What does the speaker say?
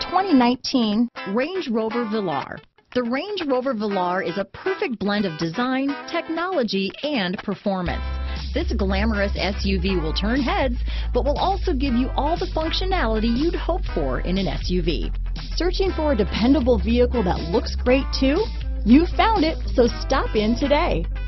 2019 Range Rover Velar. The Range Rover Velar is a perfect blend of design, technology, and performance. This glamorous SUV will turn heads, but will also give you all the functionality you'd hope for in an SUV. Searching for a dependable vehicle that looks great too? You found it, so stop in today.